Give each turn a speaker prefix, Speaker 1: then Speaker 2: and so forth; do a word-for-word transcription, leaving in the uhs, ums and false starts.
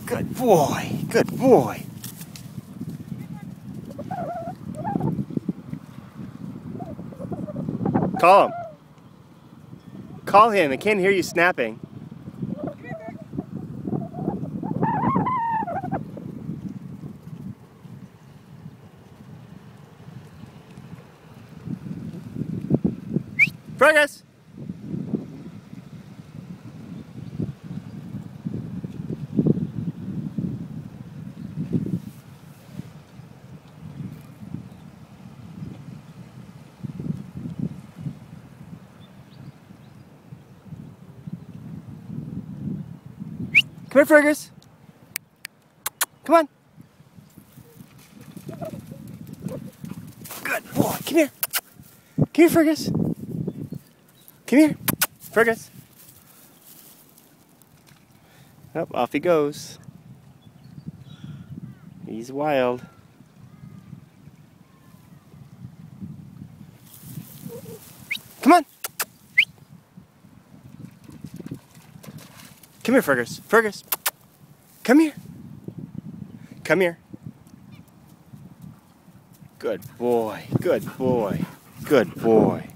Speaker 1: Good boy. Good boy. Call him. Call him. I can't hear you snapping. Fergus! Come here, Fergus. Come on. Good boy. Come here. Come here, Fergus. Come here, Fergus. Oh, off he goes. He's wild. Come on. Come here, Fergus. Fergus. Come here. Come here. Good boy. Good boy. Good boy.